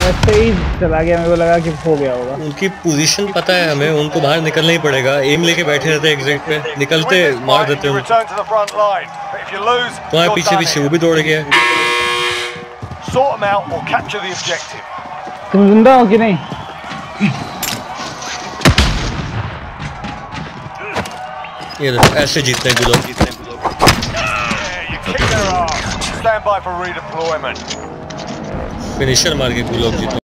ऐसे ही चला गया, मेरे को लगा कि हो गया होगा। उनकी पोजीशन पता है हमें, उनको बाहर निकलना ही पड़ेगा। एम लेके बैठे रहते एग्जिट पे, निकलते मार देते उनको। तुम्हारे पीछे पीछे वो भी दौड़ गया। तुम जिंदा हो कि नहीं? ये देखो ऐसे जीतते हैं गुलाग। फिनिशर मार के गुलाग जीते।